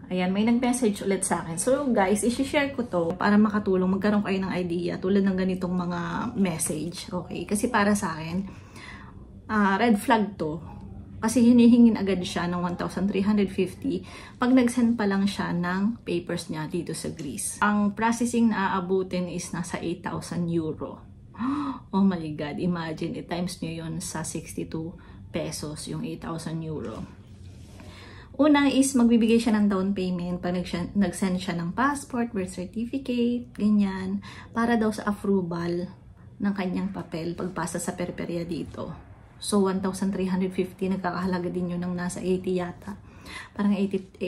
Ayan, may nag-message ulit sa akin. So guys, isi-share ko to para makatulong, magkaroon kayo ng idea tulad ng ganitong mga message. Okay? Kasi para sa akin, red flag to. Kasi hinihingin agad siya ng 1,350 pag nag-send pa lang siya ng papers niya dito sa Greece. Ang processing na aabutin is nasa 8,000 euro. Oh my God, imagine, i-times nyo yun sa 62 pesos, yung 8,000 euro. Una is magbibigay siya ng down payment pag nag-send siya ng passport, birth certificate, ganyan, para daw sa approval ng kanyang papel pagpasa sa perperya dito. So 1,350, nagkakahalaga din yun ng nasa 80 yata. Parang 80,000.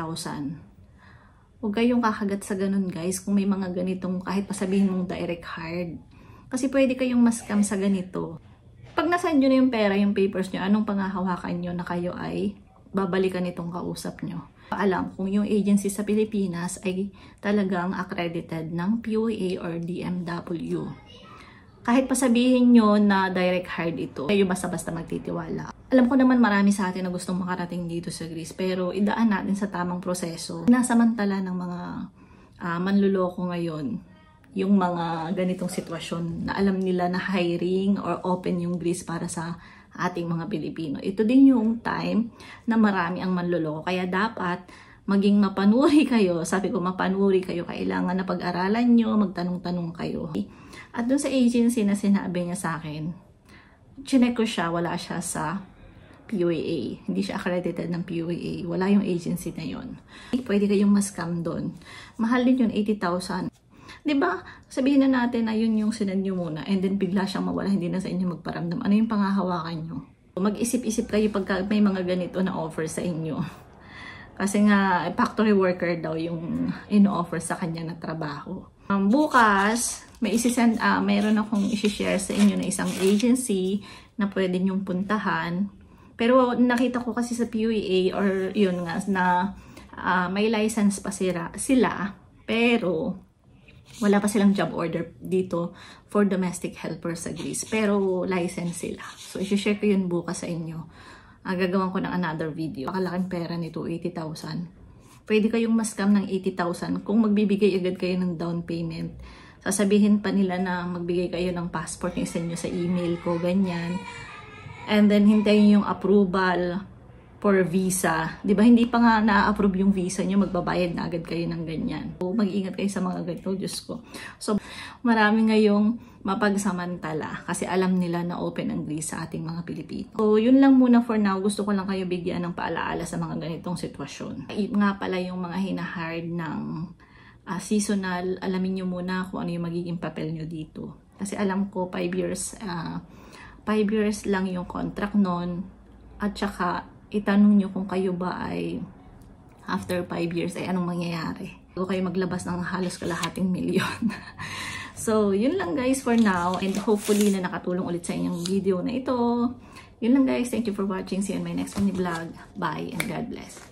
Huwag kayong kakagat sa ganun guys kung may mga ganitong kahit pasabihin mong direct hard. Kasi pwede kayong ma-scam sa ganito. Pag nasend nyo na yung pera, yung papers nyo, anong pangahawakan nyo na kayo ay babalikan itong kausap nyo. Alam kung yung agency sa Pilipinas ay talagang accredited ng POA or DMW. Kahit pa sabihin nyo na direct hire ito, kayo basta-basta magtitiwala. Alam ko naman marami sa atin na gustong makarating dito sa Greece, pero idaan natin sa tamang proseso. Nasamantala ng mga manluloko ngayon, yung mga ganitong sitwasyon na alam nila na hiring or open yung Greece para sa ating mga Pilipino. Ito din yung time na marami ang manloloko. Kaya dapat maging mapanuri kayo. Sabi ko, mapanuri kayo. Kailangan na pag-aralan nyo, magtanong-tanong kayo. At dun sa agency na sinabi niya sa akin, chinek ko siya, wala siya sa POA. Hindi siya accredited ng POA. Wala yung agency na yun. Pwede kayong ma-scam dun. Mahal din yun, 80,000. Diba? Sabihin na natin na yun yung sinend nyo muna and then bigla siyang mawala, hindi na sa inyo magparamdam. Ano yung pangahawakan nyo? Mag-isip-isip kayo pagka may mga ganito na offer sa inyo. Kasi nga, factory worker daw yung in-offer sa kanya na trabaho. Bukas, mayroon akong isi-share sa inyo na isang agency na pwede nyong puntahan. Pero nakita ko kasi sa POA or yun nga na may license pa sila pero wala pa silang job order dito for domestic helper sa Greece. Pero license sila. So, isi-share ko yun bukas sa inyo. Gagawin ko ng another video. Pakalaking pera nito, 80,000. Pwede kayong ma-scam ng 80,000 kung magbibigay agad kayo ng down payment. Sasabihin pa nila na magbigay kayo ng passport yung send nyo sa email ko, ganyan. And then, hintayin yung approval for visa. Diba, hindi pa nga na-approve yung visa nyo, magbabayad na agad kayo ng ganyan. So, mag-ingat kayo sa mga ganito, Diyos ko. So, marami ngayong mapagsamantala kasi alam nila na open ang Greece sa ating mga Pilipino. So, yun lang muna for now. Gusto ko lang kayo bigyan ng paalaala sa mga ganitong sitwasyon. Nga pala yung mga hinahard ng seasonal, alamin nyo muna kung ano yung magiging papel nyo dito. Kasi alam ko, 5 years lang yung contract nun. At saka, itanong nyo kung kayo ba ay after 5 years ay anong mangyayari. Kung kayo maglabas ng halos kalahating milyon. So, yun lang guys for now. And hopefully na nakatulong ulit sa inyong video na ito. Yun lang guys. Thank you for watching. See you in my next mini vlog. Bye and God bless.